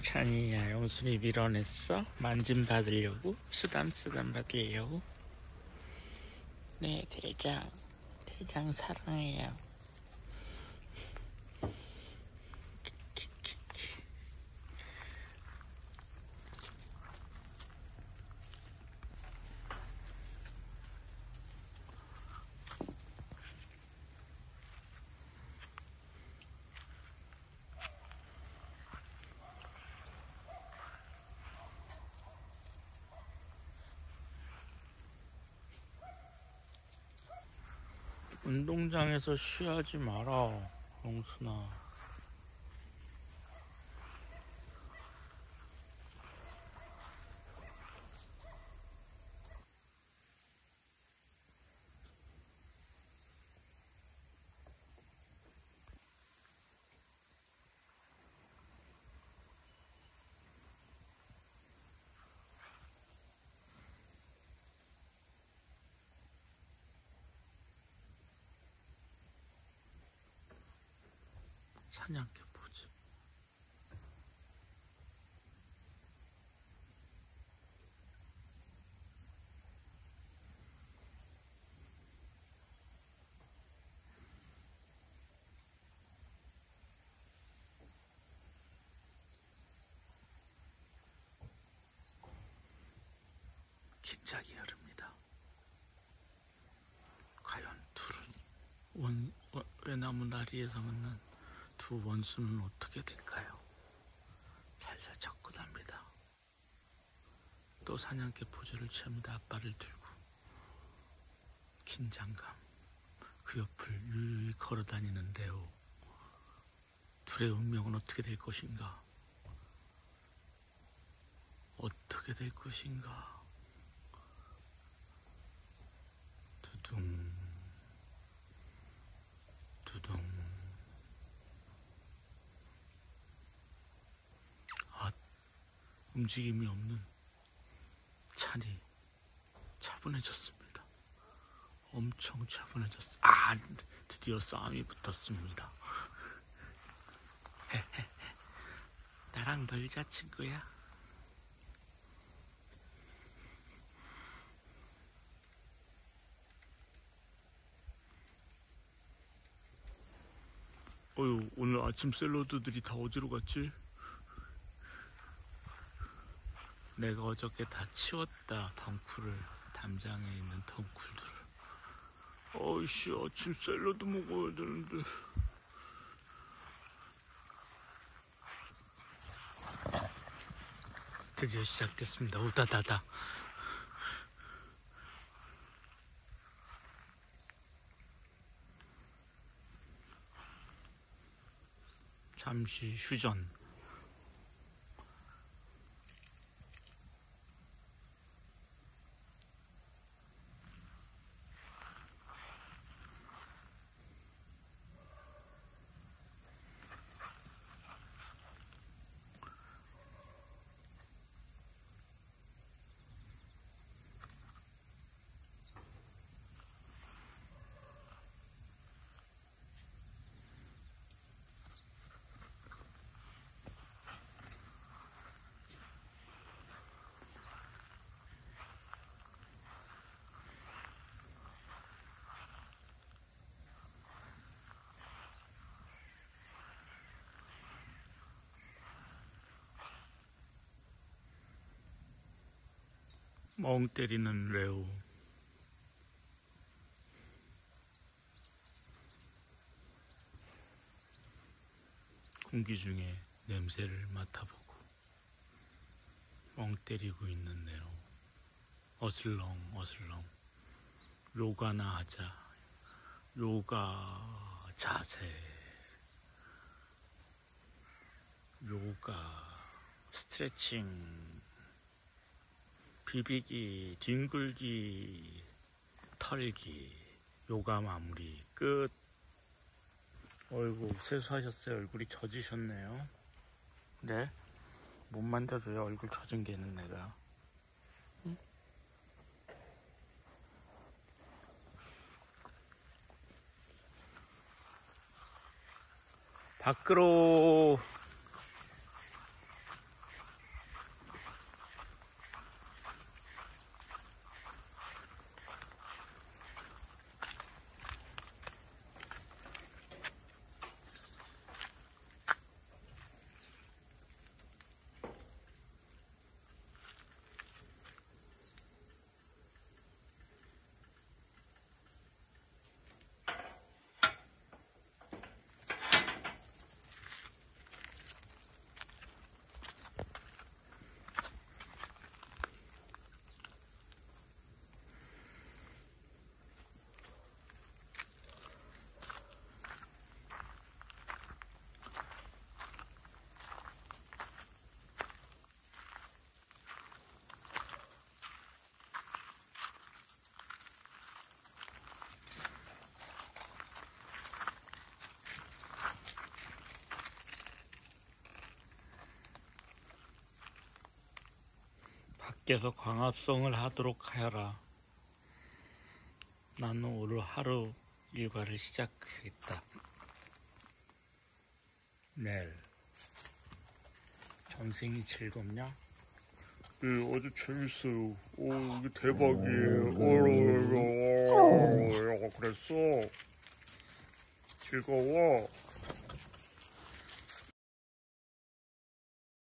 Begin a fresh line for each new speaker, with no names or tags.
찬이야, 영순이 밀어냈어? 만짐 받으려고? 쓰담 받으려고? 네, 대장 사랑해요. 운동장에서 쉬하지 마라, 영순아. 사냥개 보지. 긴장이 흐릅니다. 과연 둘은 외나무 다리에서 만난 두 원수는 어떻게 될까요? 살살 접근합니다. 또 사냥개 포즈를 취합니다. 앞발을 들고 긴장감, 그 옆을 유유히 걸어다니는 레오. 둘의 운명은 어떻게 될 것인가? 어떻게 될 것인가? 두둥 두둥. 움직임이 없는 찬이 차분해졌습니다. 엄청 차분해졌어. 드디어 싸움이 붙었습니다. 나랑 놀자, 친구야. 어휴, 오늘 아침 샐러드들이 다 어디로 갔지? 내가 어저께 다 치웠다, 덩쿨을. 담장에 있는 덩쿨들을. 어이씨, 아침 샐러드 먹어야 되는데. 드디어 시작됐습니다. 우다다다. 잠시 휴전. 멍 때리는 레오. 공기 중에 냄새를 맡아보고 멍 때리고 있는 레오. 어슬렁 요가나 하자. 요가 자세, 요가 스트레칭, 비비기, 뒹굴기, 털기, 요가 마무리 끝. 어이구, 세수하셨어요? 얼굴이 젖으셨네요. 네? 못 만져줘요, 얼굴 젖은 개는 내가. 응? 밖으로. 계속 광합성을 하도록 하여라. 나는 오늘 하루 일과를 시작하겠다. 내일 전생이 즐겁냐?
네, 아주 재밌어요. 이게 대박이에요. 그랬어. 즐거워.